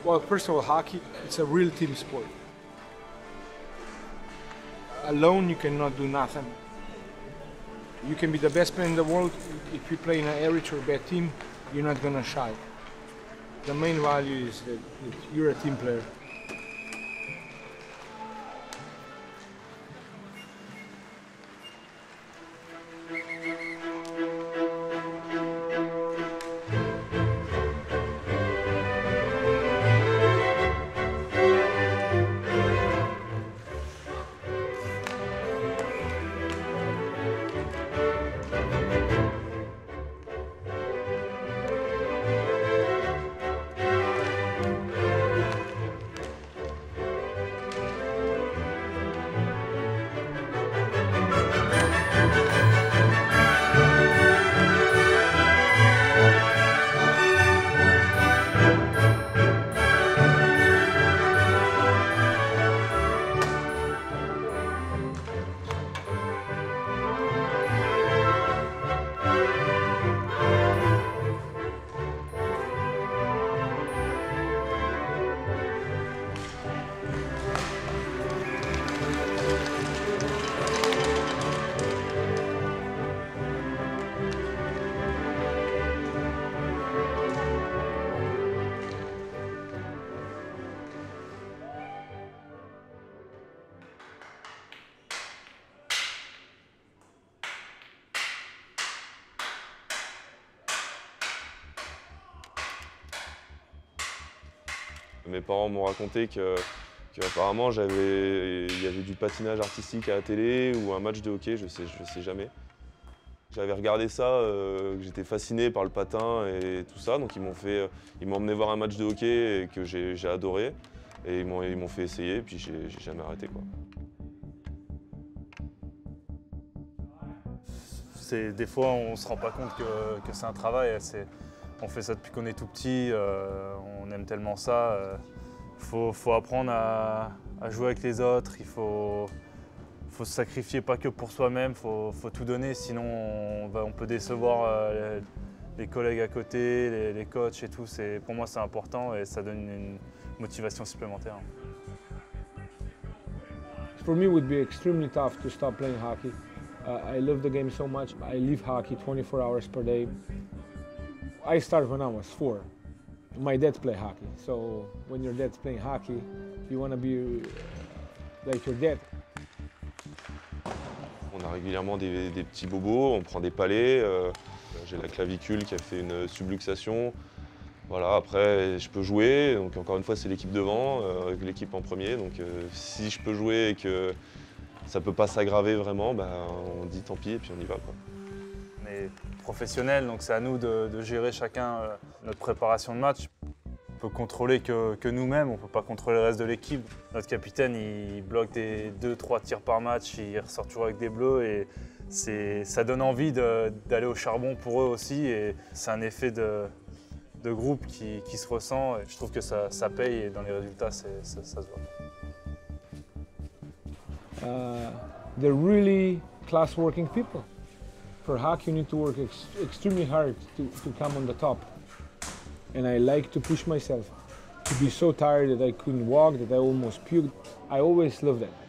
Well, first of all, hockey, it's a real team sport. Alone, you cannot do nothing. You can be the best player in the world. If you play in an average or bad team, you're not gonna shine. The main value is that you're a team player. Mes parents m'ont raconté qu'apparemment il y avait du patinage artistique à la télé ou un match de hockey, je sais jamais. J'avais regardé ça, j'étais fasciné par le patin et tout ça, donc ils m'ont emmené voir un match de hockey et que j'ai adoré. Et ils m'ont fait essayer et puis j'ai jamais arrêté, quoi. Des fois on ne se rend pas compte que c'est un travail. On fait ça depuis qu'on est tout petit, on aime tellement ça. Faut apprendre à jouer avec les autres, il faut se sacrifier pas que pour soi-même, faut tout donner, sinon on peut décevoir les collègues à côté, les coachs et tout. Pour moi c'est important et ça donne une motivation supplémentaire. For me, it would be extremely tough to stop playing hockey. I love the game so much. I live hockey 24 hours per day. I started when I was 4. My dad played hockey, so when your dad's playing hockey, you want to be like your dad. On a régulièrement des petits bobos, on prend des palets. J'ai la clavicule qui a fait une subluxation. Voilà, après je peux jouer, donc encore une fois c'est l'équipe devant, l'équipe en premier. Donc si je peux jouer et que ça ne peut pas s'aggraver vraiment, on dit tant pis et puis on y va, quoi. On est professionnels, donc c'est à nous de gérer chacun notre préparation de match. On peut contrôler que nous-mêmes, on ne peut pas contrôler le reste de l'équipe. Notre capitaine, il bloque des 2-3 tirs par match, il ressort toujours avec des bleus et ça donne envie d'aller au charbon pour eux aussi. Et c'est un effet de groupe qui se ressent. Et je trouve que ça paye et dans les résultats, ça se voit. They're really class-working people. For hockey, you need to work extremely hard to come on the top. And I like to push myself, to be so tired that I couldn't walk, that I almost puked. I always love that.